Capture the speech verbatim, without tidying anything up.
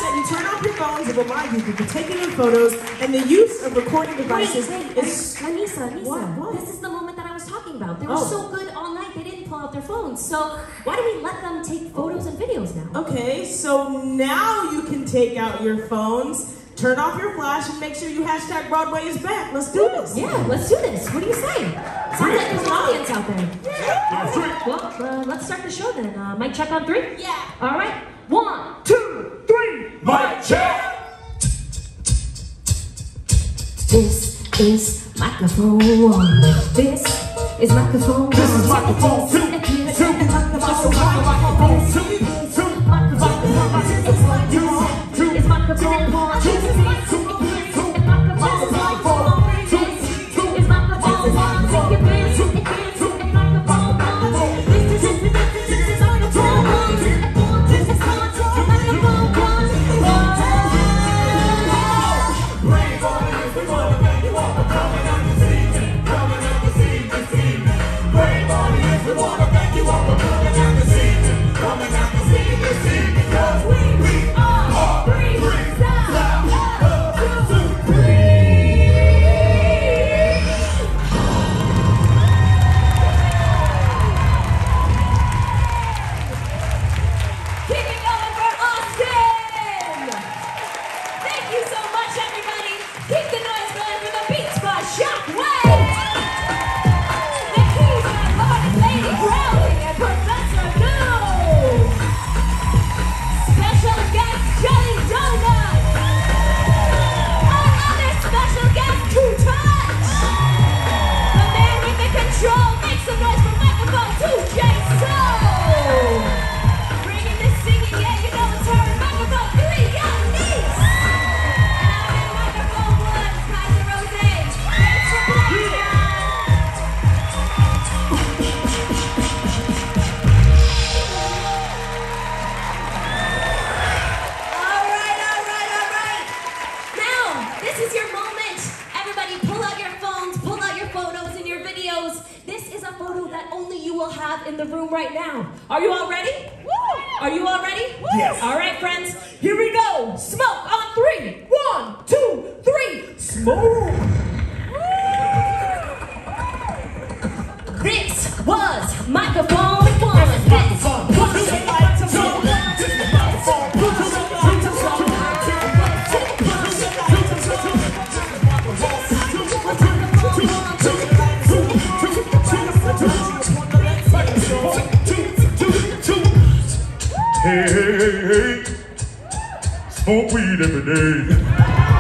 that you turn off your phones and remind you that you're taking your photos, and the use of recording devices wait, wait, is... Aneesa, Aneesa, what, what? this is the moment that I was talking about. They were oh. so good all night, they didn't pull out their phones. So why do we let them take photos and videos now? Okay, so now you can take out your phones, turn off your flash, and make sure you hashtag Broadway is back. Let's do this. Yeah, let's do this. What do you say? Sounds like there's an audience out there. Yeah. Well, uh, let's start the show then. Uh, mic check on three? Yeah. All right. One, two, three. Mic check. This is microphone one. This is microphone one. This is microphone two. Two. Microphone two. Two. Microphone two. Two. It's microphone one. Two. In the room right now. Are you all ready? Woo! Are you all ready? Woo! Yes. All right, friends. Here we go. Smoke on three. One, two, three. Smoke. This was microphone one. This was microphone one. Hey, hey, hey, hey, smoke weed every day.